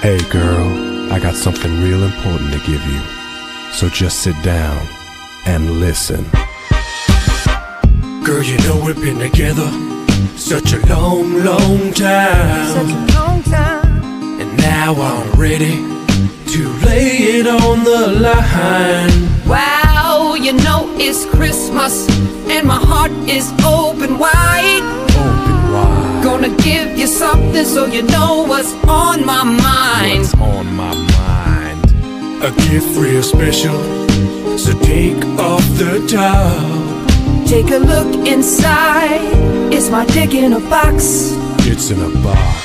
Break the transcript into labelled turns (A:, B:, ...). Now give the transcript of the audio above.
A: Hey girl, I got something real important to give you. So just sit down and listen. Girl, you know we've been together such a long, long time.
B: Such a long time.
A: And now I'm ready to lay it on the line.
B: Wow, you know it's Christmas and my heart is open wide.
A: Open wide.
B: Gonna give you something so you know what's on my mind.
A: What's on my mind? A gift real special, so take off the top.
B: Take a look inside. Is my dick in a box?
A: It's in a box.